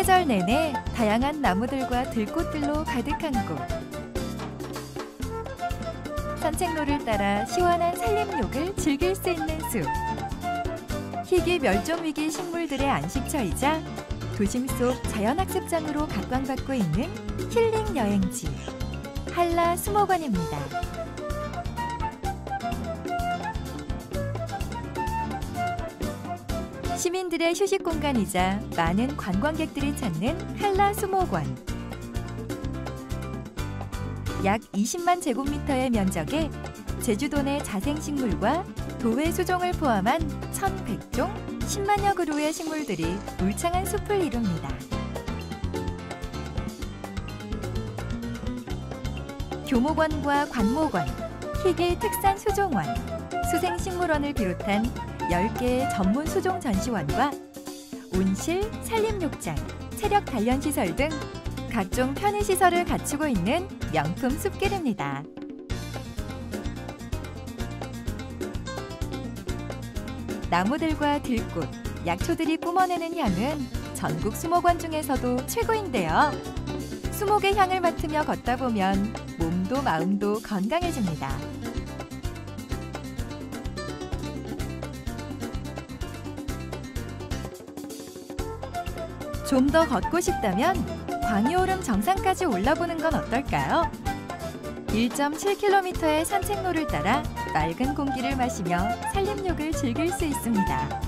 사계절 내내 다양한 나무들과 들꽃들로 가득한 곳. 산책로를 따라 시원한 산림욕을 즐길 수 있는 숲. 희귀 멸종위기 식물들의 안식처이자 도심 속 자연학습장으로 각광받고 있는 힐링 여행지 한라수목원입니다. 시민들의 휴식 공간이자 많은 관광객들이 찾는 한라수목원. 약 20만 제곱미터의 면적에 제주도 내 자생식물과 도회 수종을 포함한 1,100종 10만여 그루의 식물들이 울창한 숲을 이룹니다. 교목원과 관목원, 희귀 특산 수종원, 수생식물원을 비롯한 10개의 전문 수종 전시원과 온실, 산림욕장, 체력 단련시설 등 각종 편의시설을 갖추고 있는 명품 숲길입니다. 나무들과 들꽃, 약초들이 뿜어내는 향은 전국 수목원 중에서도 최고인데요. 수목의 향을 맡으며 걷다 보면 몸도 마음도 건강해집니다. 좀 더 걷고 싶다면 광이오름 정상까지 올라보는 건 어떨까요? 1.7km의 산책로를 따라 맑은 공기를 마시며 산림욕을 즐길 수 있습니다.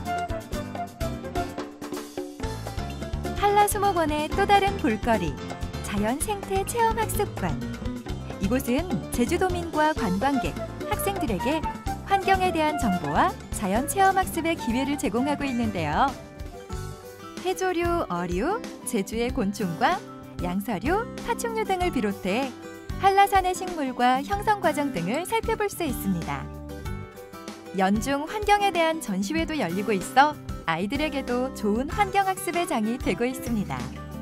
한라수목원의 또 다른 볼거리, 자연 생태 체험학습관. 이곳은 제주도민과 관광객, 학생들에게 환경에 대한 정보와 자연 체험학습의 기회를 제공하고 있는데요. 해조류, 어류, 제주의 곤충과 양서류, 파충류 등을 비롯해 한라산의 식물과 형성 과정 등을 살펴볼 수 있습니다. 연중 환경에 대한 전시회도 열리고 있어 아이들에게도 좋은 환경학습의 장이 되고 있습니다.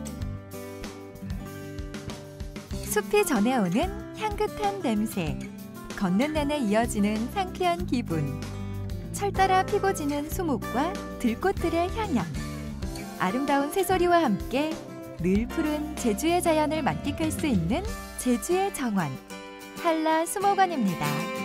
숲이 전해오는 향긋한 냄새, 걷는 내내 이어지는 상쾌한 기분, 철 따라 피고 지는 수목과 들꽃들의 향연, 아름다운 새소리와 함께 늘 푸른 제주의 자연을 만끽할 수 있는 제주의 정원, 한라수목원입니다.